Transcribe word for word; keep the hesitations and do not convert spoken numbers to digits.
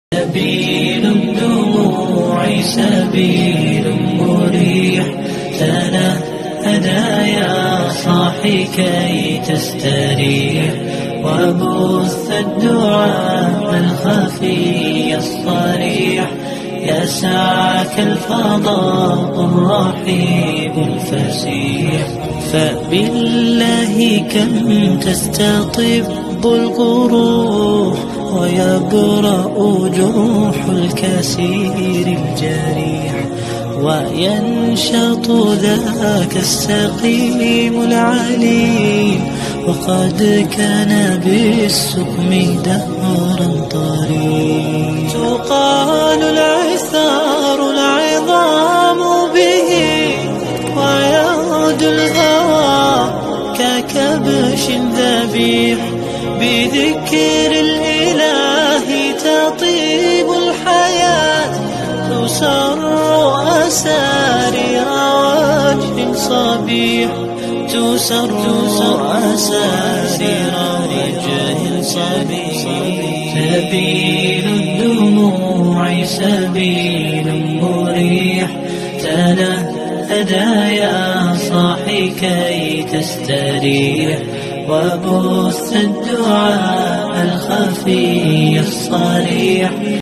سبيل الدموع سبيل مريح، تنهدى يا صاحي كي تستريح، وبث الدعاء الخفي الصريح، يسعك الفضاء الرحيب الفسيح. فبالله كم تستطب القروح، ويبرأ جروح الكسير الجريح، وينشط ذاك السقيم العليل، وقد كان بالسقم دهرا طريق. تقال العثار العظام به، ويعود الهوى ككبش ذبيح، بذكر الإله تطيب الحياة، تسر أسارير وجه صبيح، تسر أسارير وجه صبيح. سبيل الدموع سبيل مريح، تنهدى يا صاحي كي تستريح، وبث الدعاء الخفي الصريح.